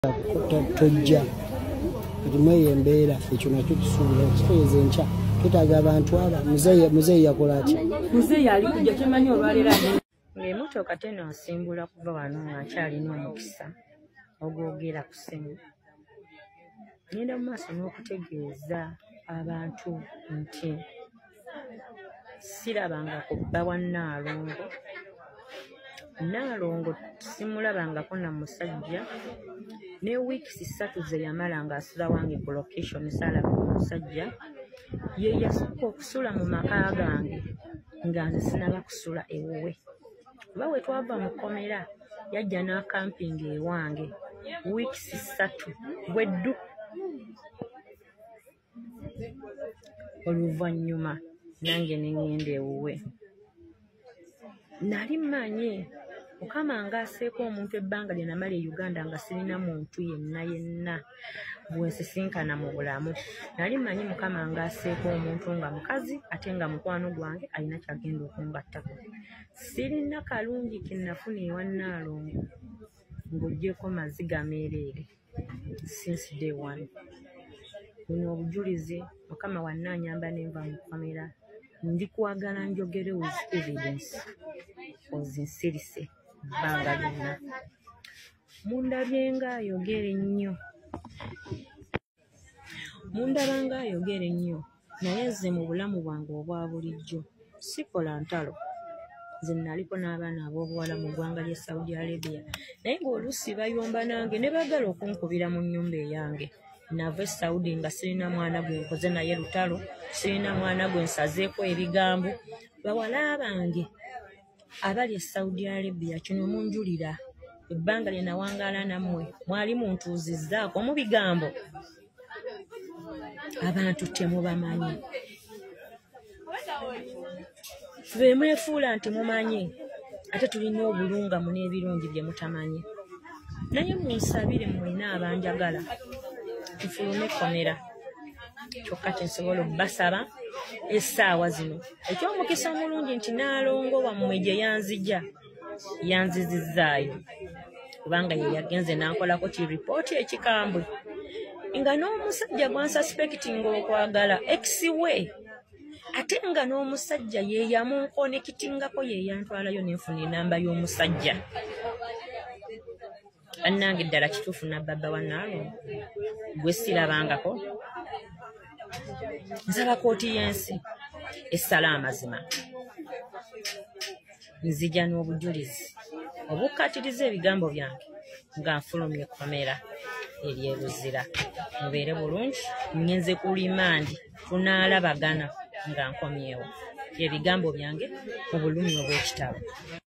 tojja kati mweyembeera ekyo nakyo kisuubira kitegeeza enkya twetaaga abantu aba muzeeyi yakola atya muzeeyi ali kujja kyemanyi olwaleero ng'emmotoka teno asimbula kuva wano ng'akyalina omukisa ogwogera ku ssimu. Ngenda mu maaso n'okutegeeza abantu nti sirabangako bba wa Nnaalongo. Nnaalongo simulabangako na musajja. Ne wiikisi 3 ze yamala ng'asula wange ku location saalaba omusajja. Ye yasooka okusula mu maka gange nga nze sinaba kusula ewuwe. Kuba we twava mu kkomera yajja n'akampinga ewange wiikisi 3 bweddu. Oluvannyuma nange ne ngenda ewuwe. Nali mmanyi Mukama ng'aseeko omuntu ebbanga lye namala e Uganda nga sirina muntu yenna bwe nsisinkana mu bulamu. Nali mmanyi Mukama ng'aseeko omuntu nga mukazi ate nga mukwano gwange alina kyagenda okungattako. Sirina kalungi ke nafuna ewa Nnaalongo ng'oggyeko maziga meereere since day one. Buno obujulizi Mukama wannanyamba nenva mu kkomera ndi kwagala njogere with evidence ozinsirise ebbanga lyonna. Mundabye ng'ayogera ennyo, mundaba ng'ayogera ennyo, naye nze mu bulamu bwange obwa bulijjo sikola ntalo. Nze naliko n'abaana ab'obuwala mu ggwanga ly'e Saudi Arabia, naye ng'oluusi bayomba nange ne baagala okunkubira mu nnyumba eyange. Nava e Saudi nga sirina mwana gwe nkoze naye lutalo, sirina mwana gwe nsazeeko ebigambo. Bawala bange abali e Saudi Arabia, kino munjulira, ebbanga lye nawangaala nammwe mwali muntuuzizzaako mu bigambo. Abantu temubamanyi, be mwefuula nti mumanyi, ate tulina obulungamu n'ebirungi bye mutamanyi. Naye munsabire mwena abanjagala tufulume ekkomera, kyokka kyensobola obbasaba essaawa zino. Eky'omukisa omulungi nti Nnaalongo wammwe gye yanzija yanzizizzaayo, kubanga ye yagenze n'ankolako ki ripooti ekikambwe nga n'omusajja gwansuspectinga okwagala ex-we, ate nga n'omusajja ye yamunkonekitingako, ye yantwalayo nenfuna enamba y'omusajja. Annange ddala kituufu nabbabba wa Nnaalongo gwe sirabangako. Nsaba kooti y'ensi essala amazima, nzija n'obujulizi obukkatiriza ebigambo byange nga nfulumya ekkomera ery'e-Luzira. Mubeere bulungi, ngenze ku limandi tunaalabagana nga nkomyewo. Ebigambo byange mu bulumi obw'ekitabo.